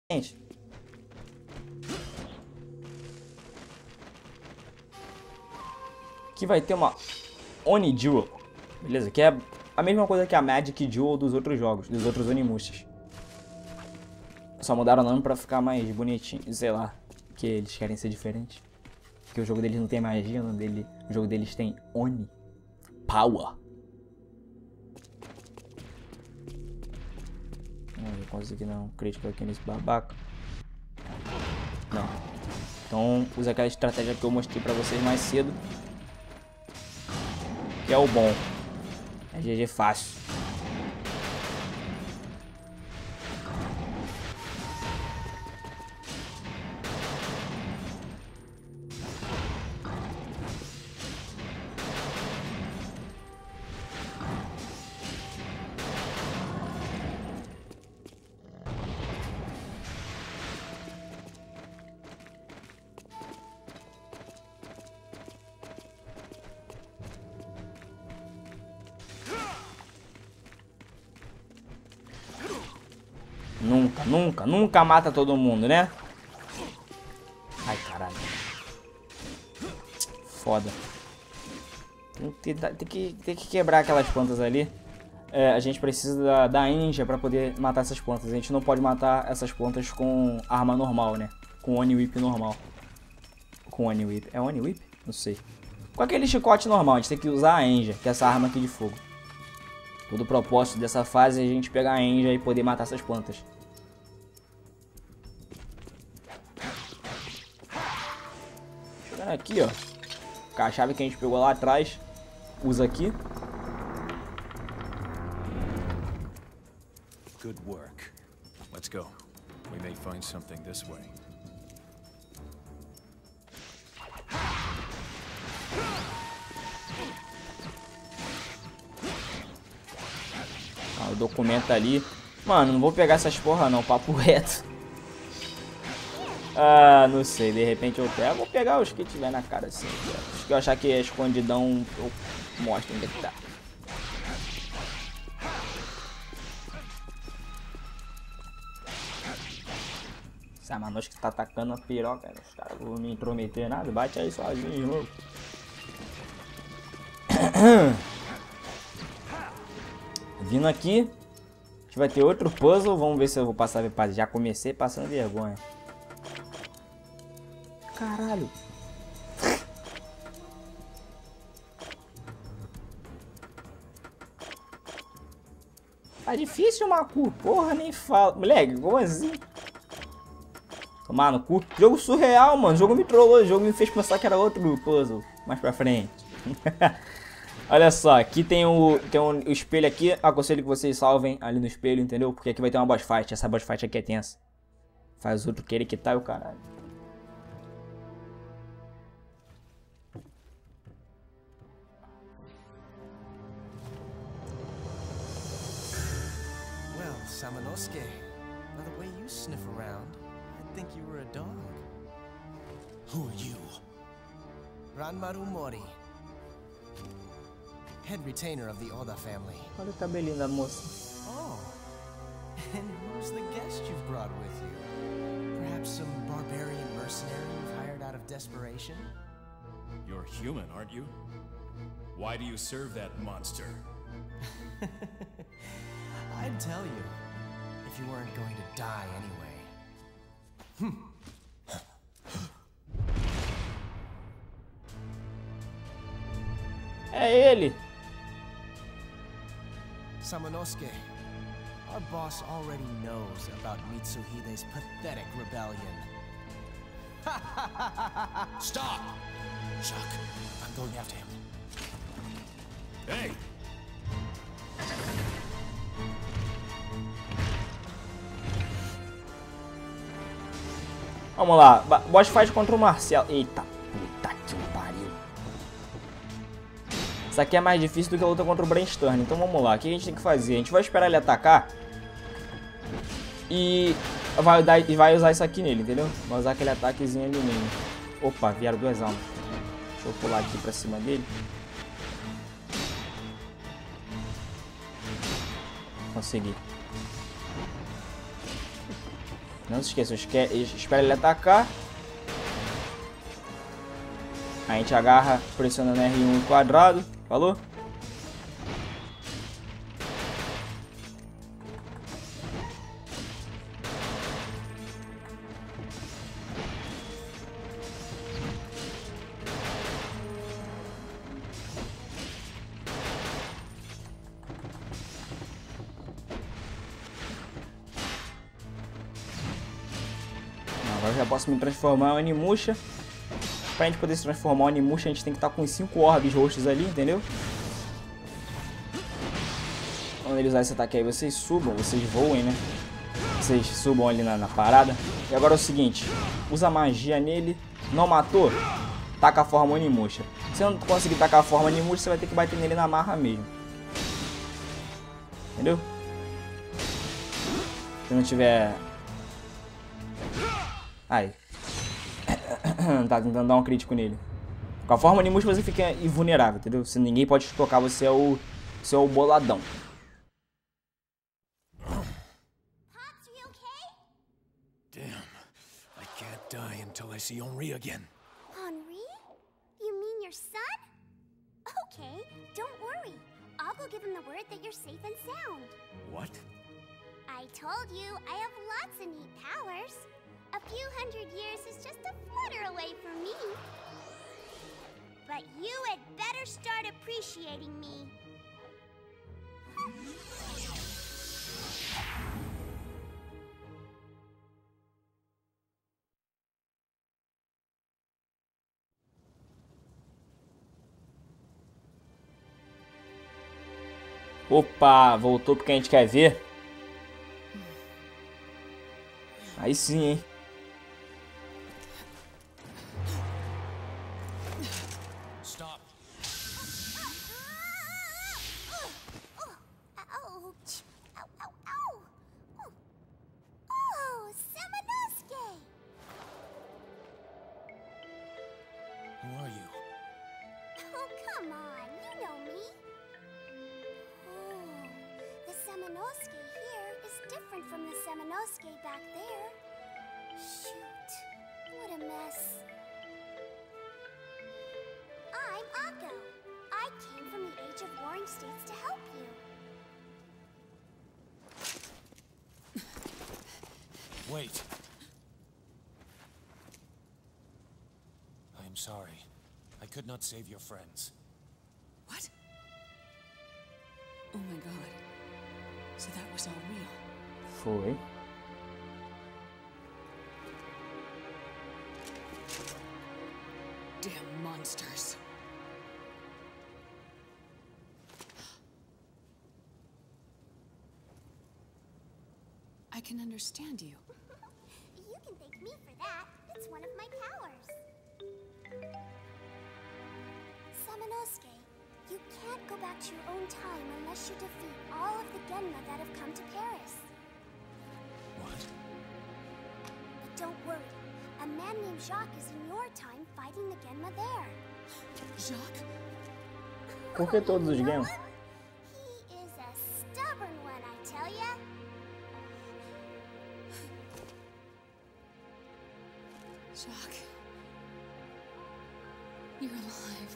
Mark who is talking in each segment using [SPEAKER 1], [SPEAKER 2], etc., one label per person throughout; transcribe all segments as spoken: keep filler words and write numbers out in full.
[SPEAKER 1] Gente. Aqui vai ter uma Oni Duel. Beleza? Que é a mesma coisa que a Magic Duel dos outros jogos, dos outros Onimustas. Só mudaram o nome pra ficar mais bonitinho, sei lá. Porque eles querem ser diferentes. Porque o jogo deles não tem magia, o, nome dele, o jogo deles tem Oni. Power. Não, eu consegui dar um crítico aqui nesse babaca. Não. Então usa aquela estratégia que eu mostrei pra vocês mais cedo. Que é o bom. É G G fácil. Nunca, nunca, nunca mata todo mundo, né? Ai, caralho. Foda. Tem que, tem que, tem que quebrar aquelas plantas ali. É, a gente precisa da, da Ninja pra poder matar essas plantas. A gente não pode matar essas plantas com arma normal, né? Com Oni Whip normal. Com Oni Whip. É Oni Whip? Não sei. Com aquele chicote normal, a gente tem que usar a Ninja, que é essa arma aqui de fogo. Todo o propósito dessa fase é a gente pegar a Ninja e poder matar essas plantas. Chegando aqui, ó. Com a chave que a gente pegou lá atrás. Usa aqui.
[SPEAKER 2] Good work. Let's go. We may find something this way.
[SPEAKER 1] Ah, o documento ali. Mano, não vou pegar essas porra não, papo reto. Ah, não sei, de repente eu pego. Vou pegar os que tiver na cara assim. Os que eu achar que é escondidão, eu mostro onde é que tá. Essa Manosca que tá atacando a piroca, os caras não vão me intrometer nada. Bate aí sozinho de novo. Vindo aqui, a gente vai ter outro puzzle. Vamos ver se eu vou passar. Já comecei passando vergonha. Caralho. Tá difícil, Macu. Porra, nem fala. Moleque, como assim? Tomar no cu. Jogo surreal, mano. O jogo me trollou. O jogo me fez pensar que era outro puzzle. Mais pra frente. Olha só, aqui tem o, tem um, o espelho aqui. Aconselho que vocês salvem ali no espelho, entendeu? Porque aqui vai ter uma boss fight. Essa boss fight aqui é tensa. Faz outro querer que tá e o caralho.
[SPEAKER 3] Well, Samanosuke, by the way you sniff around, I'd think you were a dog.
[SPEAKER 2] Who are you?
[SPEAKER 3] Ranmaru Mori, head retainer of the Oda family.
[SPEAKER 1] Olha o cabelinho da moça.
[SPEAKER 3] Oh, and who's the guest you've brought with you? Perhaps some barbarian mercenary you've hired out of desperation?
[SPEAKER 2] You're human, aren't you? Why do you serve that monster?
[SPEAKER 3] I'd tell you, if you weren't going to die anyway. Hmm.
[SPEAKER 1] É ele.
[SPEAKER 3] Samanosuke, our boss already knows about Mitsuhide's pathetic rebellion.
[SPEAKER 2] Stop! Chuck, I'm going after him. Hey!
[SPEAKER 1] Vamos lá. Boss fight contra o Marcelo. Eita. Puta que pariu. Isso aqui é mais difícil do que a luta contra o Brainstorm. Então vamos lá. O que a gente tem que fazer? A gente vai esperar ele atacar. E vai, dar, vai usar isso aqui nele, entendeu? Vai usar aquele ataquezinho ali nele. Opa, vieram duas almas. Deixa eu pular aqui pra cima dele. Consegui. Não se esqueça, espera ele atacar. A gente agarra pressionando R um quadrado. Falou? Agora já posso me transformar em Onimusha. Pra gente poder se transformar em Onimusha, a gente tem que estar com os cinco orbes roxos ali, entendeu? Quando ele usar esse ataque aí, vocês subam, vocês voem, né? Vocês subam ali na, na parada. E agora é o seguinte, usa magia nele, não matou, taca a forma Onimusha. Se não conseguir tacar a forma Onimusha, você vai ter que bater nele na marra mesmo. Entendeu? Se não tiver... Aí. Tá tentando dar um crítico nele. Com a forma Onimusha você fica invulnerável, entendeu? Se ninguém pode te tocar, você é o, você é o boladão.
[SPEAKER 4] Pops, are you okay?
[SPEAKER 2] Damn. I can't die until I see Henri again.
[SPEAKER 4] Henri? You mean your son? Okay, don't worry. I'll go give him the word that you're safe and sound.
[SPEAKER 2] What?
[SPEAKER 4] I told you, I have lots of neat powers. A few hundred years is just a flutter away from me. But you had better start appreciating me.
[SPEAKER 1] Opa, voltou porque a gente quer ver. Aí sim, hein?
[SPEAKER 2] Stop.
[SPEAKER 4] Ouch! Ow, ow, ow! Oh, oh, Samanosuke!
[SPEAKER 2] Who are you?
[SPEAKER 4] Oh, come on, you know me. Oh, the Samanosuke here is different from the Samanosuke back there. Shoot, what a mess. I'm Akko. I came from the Age of Warring States to help you.
[SPEAKER 2] Wait. I am sorry. I could not save your friends.
[SPEAKER 5] What? Oh my god. So that was all real.
[SPEAKER 1] Foi.
[SPEAKER 5] Damn monsters. I can understand you.
[SPEAKER 4] You can thank me for that. It's one of my powers. Samanosuke, you can't go back to your own time unless you defeat all of the Genma that have come to Paris.
[SPEAKER 2] What?
[SPEAKER 4] But don't worry. A man named Jacques is in your time fighting the Genma there.
[SPEAKER 5] Jacques?
[SPEAKER 1] Por que todos os
[SPEAKER 4] You know
[SPEAKER 1] Genma?
[SPEAKER 4] him? He is a stubborn one, I tell ya.
[SPEAKER 5] Jacques. You're alive.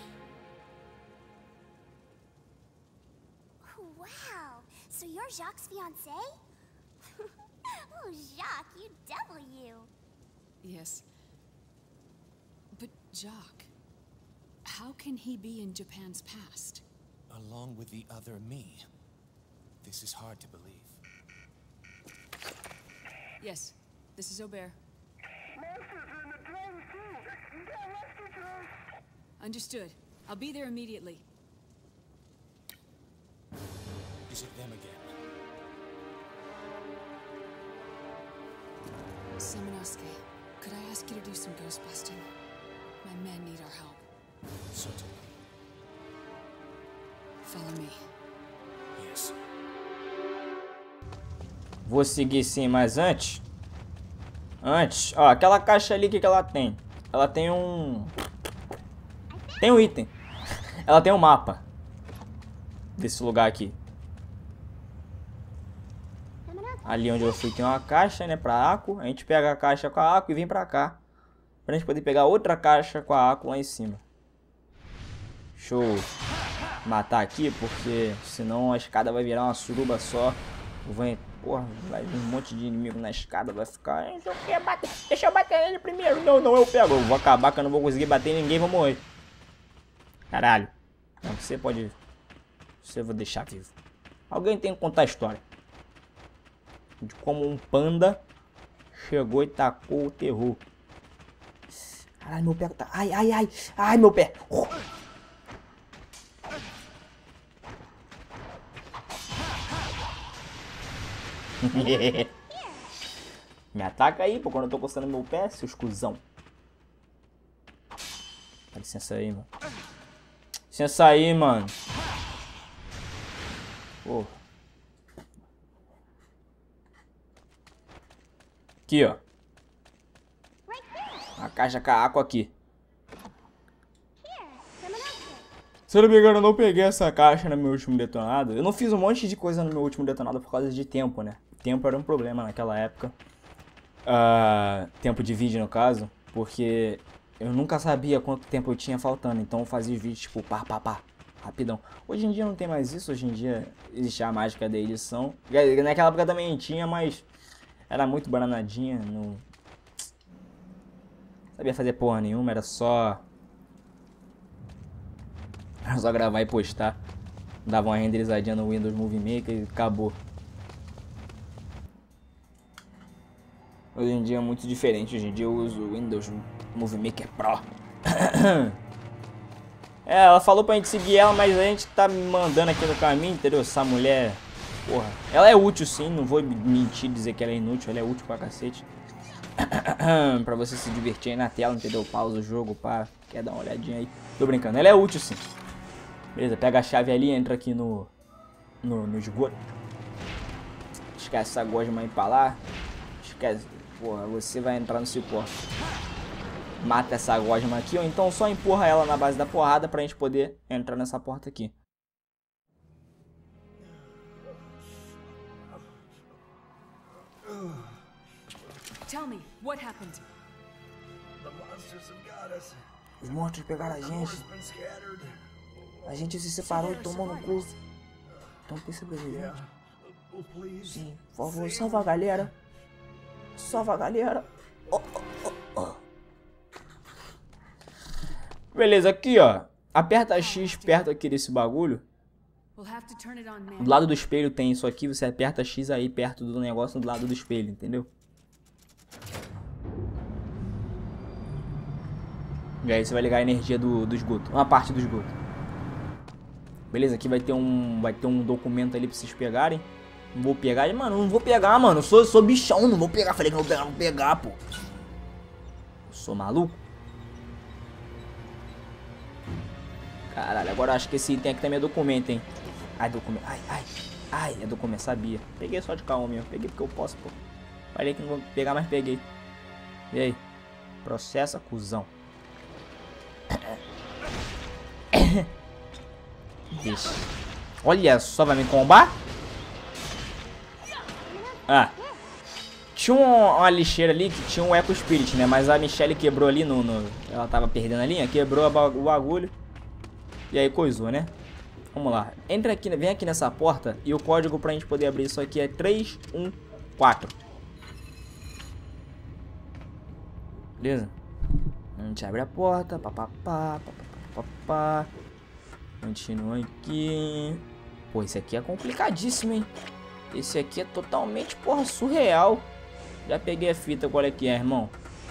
[SPEAKER 4] Wow, so you're Jacques' fiancé? Oh, Jacques, you devil you.
[SPEAKER 5] Yes. But Jacques, how can he be in Japan's past?
[SPEAKER 2] Along with the other me. This is hard to believe.
[SPEAKER 5] Yes, this is Aubert. Understood. I'll be there immediately.
[SPEAKER 2] Is it them again?
[SPEAKER 5] Samanosuke, could I ask you to do some ghost busting? My men need our help.
[SPEAKER 2] Certainly.
[SPEAKER 5] Follow me.
[SPEAKER 2] Yes.
[SPEAKER 1] Vou seguir sim, mas antes... Antes, ó, aquela caixa ali, o que que ela tem? Ela tem um... Tem um item. Ela tem um mapa desse lugar aqui.
[SPEAKER 4] Samanosuke,
[SPEAKER 1] Ali onde eu fui tem uma caixa, né, pra Aqua. A gente pega a caixa com a Aqua e vem pra cá. Pra gente poder pegar outra caixa com a Aqua lá em cima. Deixa eu matar aqui, porque senão a escada vai virar uma suruba só. Vai, porra, vai vir um monte de inimigo na escada, vai ficar... Eu quero bater, deixa eu bater ele primeiro. Não, não, eu pego. Eu vou acabar que eu não vou conseguir bater em ninguém, vou morrer. Caralho. Não, você pode... Você eu vou deixar vivo. Alguém tem que contar a história de como um panda chegou e tacou o terror. Ai, meu pé tá... Ai, ai, ai. Ai, meu pé. Uh. Me ataca aí, pô, quando eu tô coçando meu pé, seu escusão. Dá licença aí, mano. Licença aí, mano. Pô. Aqui, ó. A caixa com a Aqua aqui. Se eu não me engano, eu não peguei essa caixa no meu último detonado. Eu não fiz um monte de coisa no meu último detonado por causa de tempo, né? Tempo era um problema naquela época. Uh, tempo de vídeo, no caso. Porque eu nunca sabia quanto tempo eu tinha faltando. Então eu fazia vídeo tipo pá, pá, pá. Rapidão. Hoje em dia não tem mais isso. Hoje em dia existe a mágica da edição. Naquela época também tinha, mas... Era muito bananadinha. Não sabia fazer porra nenhuma. Era só... Era só gravar e postar. Dava uma renderizadinha no Windows Movie Maker e acabou. Hoje em dia é muito diferente. Hoje em dia eu uso o Windows Movie Maker Pro. É, ela falou pra gente seguir ela, mas a gente tá me mandando aqui no caminho, entendeu? Essa mulher, porra, ela é útil sim, não vou mentir dizer que ela é inútil, ela é útil pra cacete. Pra você se divertir aí na tela, entendeu? Pausa o jogo, pá, quer dar uma olhadinha aí. Tô brincando, ela é útil sim. Beleza, pega a chave ali, entra aqui no, no, no esgoto. Esquece essa gosma aí pra lá. Esquece, porra, você vai entrar no cipó. Mata essa gosma aqui, ou então só empurra ela na base da porrada pra gente poder entrar nessa porta aqui.
[SPEAKER 5] Tell me, what happened?
[SPEAKER 1] Os monstros pegaram a gente. A gente se separou e tomou no cu. Então pensa presidente. Sim, por favor, salva a galera. Salva a galera. Oh, oh, oh, oh. Beleza, aqui ó. Aperta X perto aqui desse bagulho. Do lado do espelho tem isso aqui. Você aperta X aí perto do negócio do lado do espelho, entendeu? E aí você vai ligar a energia do, do esgoto. Uma parte do esgoto. Beleza, aqui vai ter um. Vai ter um documento ali pra vocês pegarem. Não vou pegar, mano, não vou pegar, mano. Eu sou, sou bichão, não vou pegar. Falei que não vou pegar, vou pegar, pô. Eu sou maluco. Caralho, agora eu acho que esse item aqui também é documento, hein. Ai, documento. Ai, ai. Ai, é documento, sabia. Peguei só de calma mesmo. Peguei porque eu posso, pô. Falei que não vou pegar, mas peguei. E aí? Processa, cuzão. Deixa. Olha só, vai me combar? Ah. Tinha um, uma lixeira ali que tinha um Eco Spirit, né? Mas a Michelle quebrou ali no... no ela tava perdendo a linha, quebrou a, o bagulho. E aí coisou, né? Vamos lá. Entra aqui, vem aqui nessa porta. E o código pra gente poder abrir isso aqui é três um quatro. Beleza? A gente abre a porta. Papapá, papapá. Continua aqui. Pô, esse aqui é complicadíssimo, hein? Esse aqui é totalmente, porra, surreal. Já peguei a fita, qual é que é, irmão?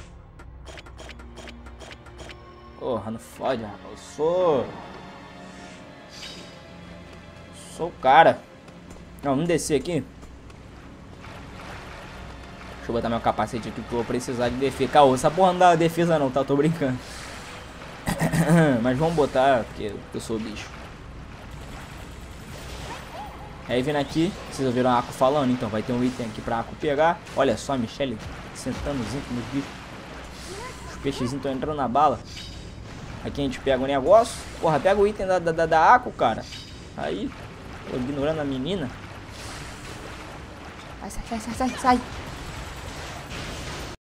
[SPEAKER 1] Porra, não fode, rapaz. Eu sou... Sou o cara. Não, vamos descer aqui. Deixa eu botar meu capacete aqui, porque eu vou precisar de defesa. Caô, essa porra não dá defesa não, tá? Eu tô brincando. Mas vamos botar, porque eu sou bicho. Aí vindo aqui, vocês ouviram a Aqua falando, então vai ter um item aqui pra Aqua pegar. Olha só a Michelle sentándozinho com os bichos. Os peixezinhos estão entrando na bala. Aqui a gente pega o negócio. Porra, pega o item da, da, da Aqua, cara. Aí, tô ignorando a menina. Sai, sai, sai, sai, sai, sai.